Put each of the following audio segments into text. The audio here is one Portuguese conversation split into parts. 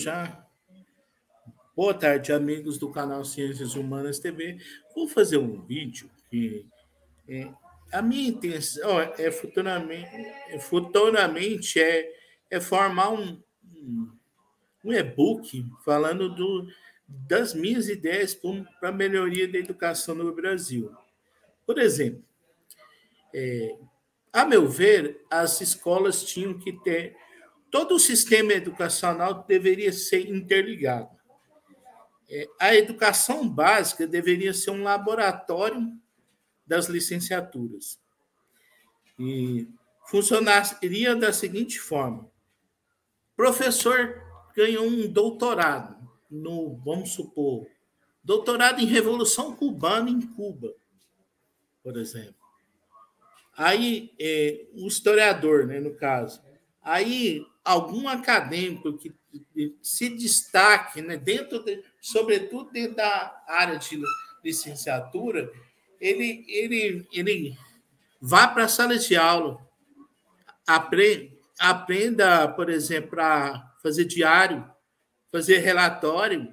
já. Boa tarde, amigos do canal Ciências Humanas TV. Vou fazer um vídeo que a minha intenção futuramente é formar um e-book falando das minhas ideias para a melhoria da educação no Brasil. Por exemplo, a meu ver, as escolas tinham que ter. Todo o sistema educacional deveria ser interligado. A educação básica deveria ser um laboratório das licenciaturas. E funcionaria da seguinte forma: professor ganhou um doutorado vamos supor, doutorado em Revolução Cubana em Cuba, por exemplo. Aí, o historiador, né, no caso. Aí, algum acadêmico que se destaque, né, sobretudo dentro da área de licenciatura, ele vá para a sala de aula, aprenda, por exemplo, a fazer diário, fazer relatório.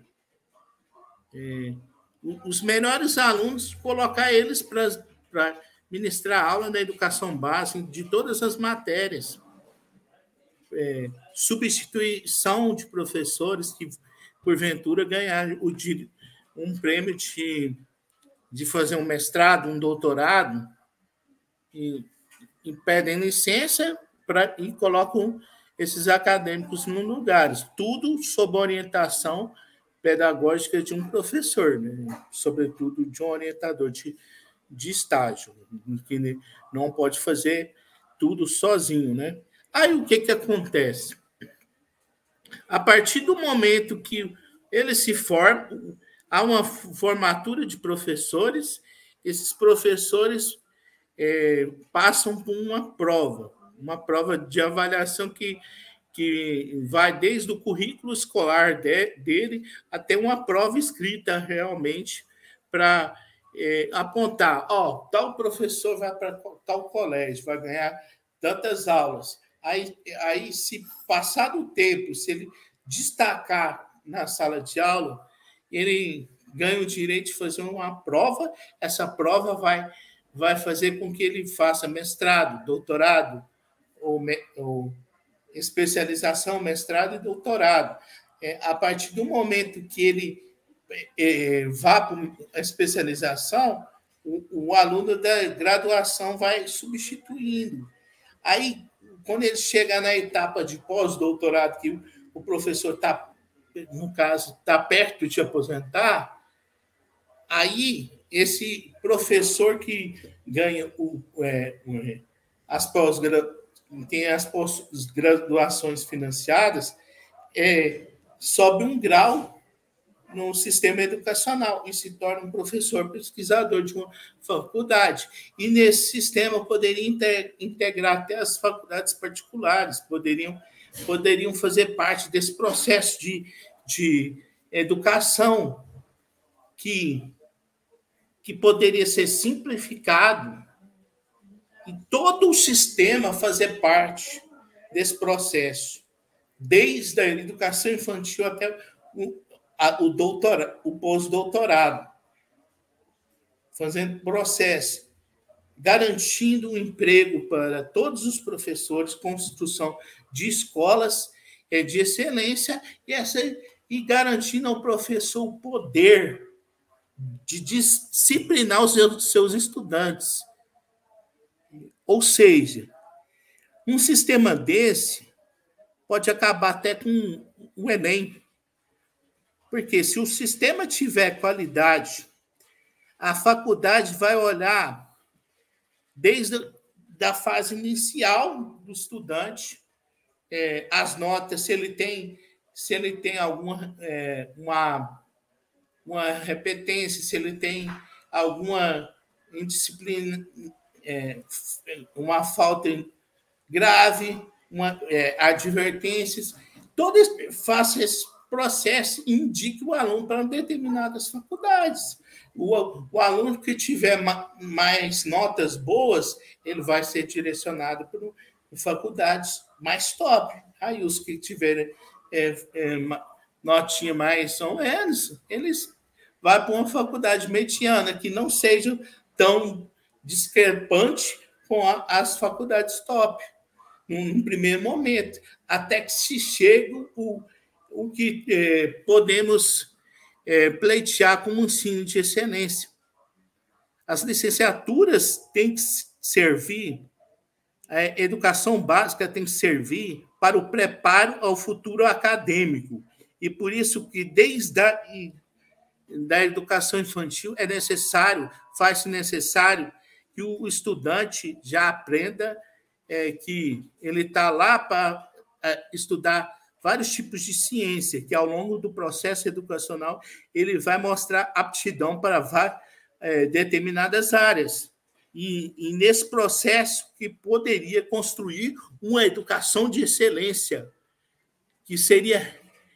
Os melhores alunos, colocar eles para ministrar aula na educação básica de todas as matérias. Substituição de professores que, porventura, ganharam um prêmio de fazer um mestrado, um doutorado, e pedem licença e colocam esses acadêmicos nos lugares. Tudo sob orientação pedagógica de um professor, né? Sobretudo de um orientador de estágio, que não pode fazer tudo sozinho, né? Aí o que acontece? A partir do momento que eles se formam, há uma formatura de professores, esses professores passam por uma prova de avaliação que vai desde o currículo escolar dele até uma prova escrita realmente para apontar, tal professor vai para tal colégio, vai ganhar tantas aulas. Aí, se passar do tempo, se ele destacar na sala de aula, ele ganha o direito de fazer uma prova. Essa prova vai fazer com que ele faça mestrado, doutorado, ou especialização, mestrado e doutorado. A partir do momento que ele vá para a especialização, o aluno da graduação vai substituindo. Aí, quando ele chega na etapa de pós-doutorado, que o professor está, no caso, está perto de aposentar, aí esse professor que ganha tem as pós-graduações financiadas, sobe um grau no sistema educacional e se torna um professor pesquisador de uma faculdade. E nesse sistema poderia integrar até as faculdades particulares, poderiam fazer parte desse processo de educação que poderia ser simplificado e todo o sistema fazer parte desse processo, desde a educação infantil até o pós-doutorado, fazendo processo, garantindo um emprego para todos os professores, construção de escolas de excelência e garantindo ao professor o poder de disciplinar os seus estudantes. Ou seja, um sistema desse pode acabar até com o Enem. Porque se o sistema tiver qualidade, a faculdade vai olhar desde a fase inicial do estudante, as notas, se ele tem alguma uma repetência, se ele tem alguma indisciplina, uma falta grave, advertências, faça esse processo e indique o aluno para determinadas faculdades. O aluno que tiver mais notas boas, ele vai ser direcionado para faculdades mais top. Aí os que tiverem notinha mais ou menos, eles vão para uma faculdade mediana, que não seja tão discrepante com as faculdades top, num primeiro momento, até que se chegue o que podemos pleitear como um ensino de excelência. As licenciaturas têm que servir, a educação básica tem que servir para o preparo ao futuro acadêmico. E por isso que desde da educação infantil é necessário, faz-se necessário que o estudante já aprenda que ele está lá para estudar vários tipos de ciência, que ao longo do processo educacional ele vai mostrar aptidão para determinadas áreas. E nesse processo que poderia construir uma educação de excelência, que seria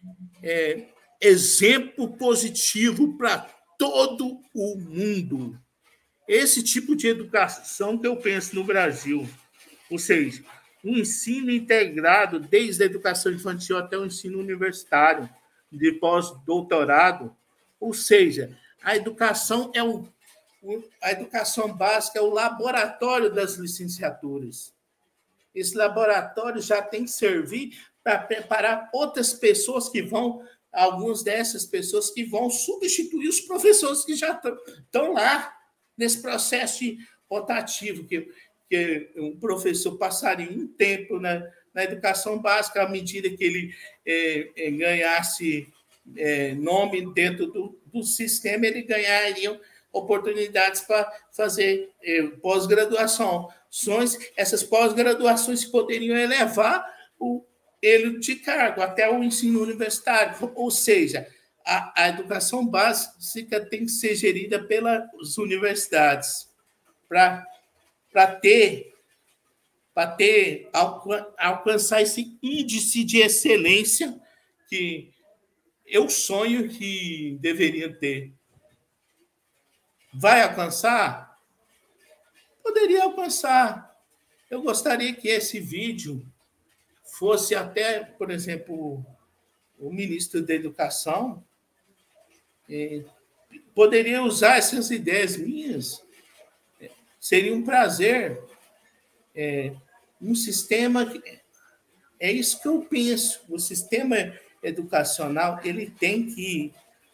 exemplo positivo para todo o mundo. Esse tipo de educação que eu penso no Brasil, ou seja, um ensino integrado desde a educação infantil até o ensino universitário, de pós-doutorado, ou seja, a educação a educação básica é o laboratório das licenciaturas. Esse laboratório já tem que servir para preparar outras pessoas que vão, algumas dessas pessoas que vão substituir os professores que já estão lá nesse processo rotativo, que um professor passaria um tempo na educação básica, à medida que ele ganhasse nome dentro do sistema, ele ganharia oportunidades para fazer pós-graduação. Essas pós-graduações poderiam elevar ele de cargo até o ensino universitário, ou seja, a educação básica tem que ser gerida pelas universidades para alcançar esse índice de excelência que eu sonho que deveria ter. Vai alcançar? Poderia alcançar. Eu gostaria que esse vídeo fosse até, por exemplo, o ministro da Educação poderia usar essas ideias minhas. Seria um prazer. Um sistema... É isso que eu penso. O sistema educacional ele tem que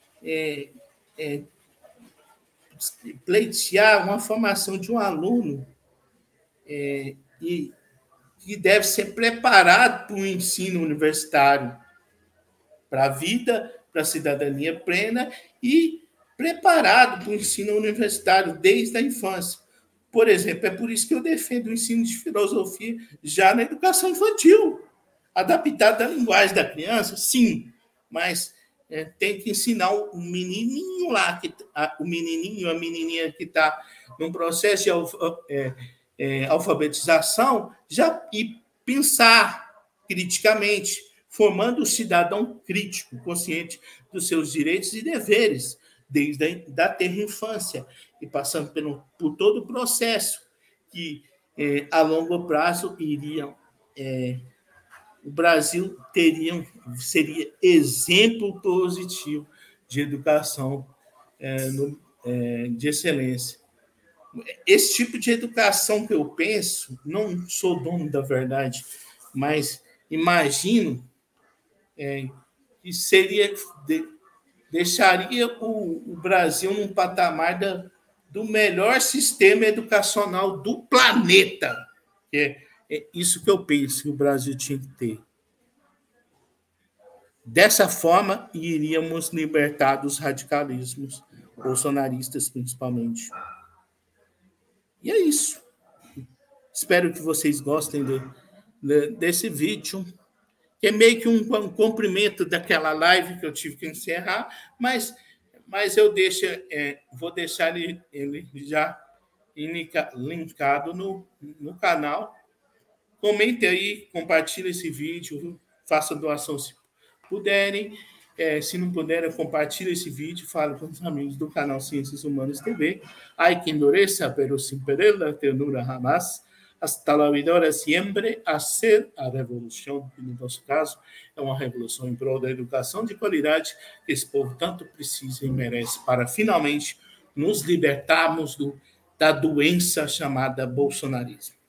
pleitear uma formação de um aluno e que deve ser preparado para o ensino universitário, para a vida, para a cidadania plena e preparado para o ensino universitário desde a infância. Por exemplo, é por isso que eu defendo o ensino de filosofia já na educação infantil, adaptado à linguagem da criança, sim, mas tem que ensinar o menininho lá, o menininho, a menininha que está num processo de alfabetização, e pensar criticamente, formando o cidadão crítico, consciente dos seus direitos e deveres, desde a tenra infância, e passando por todo o processo que, a longo prazo, o Brasil seria exemplo positivo de educação de excelência. Esse tipo de educação que eu penso, não sou dono da verdade, mas imagino que deixaria o Brasil num patamar do melhor sistema educacional do planeta. É isso que eu penso que o Brasil tinha que ter. Dessa forma, iríamos libertar dos radicalismos bolsonaristas, principalmente. E é isso. Espero que vocês gostem desse vídeo, que é meio que um cumprimento daquela live que eu tive que encerrar, mas eu vou deixar ele já linkado no canal. Comente aí, compartilhe esse vídeo, faça doação se puderem. Se não puderem, compartilhe esse vídeo, fale com os amigos do canal Ciências Humanas TV. Ai, que endureza, pero sin perder la ternura jamás. hasta la vitória sempre a ser a revolução, que no nosso caso é uma revolução em prol da educação de qualidade que esse povo tanto precisa e merece para finalmente nos libertarmos da doença chamada bolsonarismo.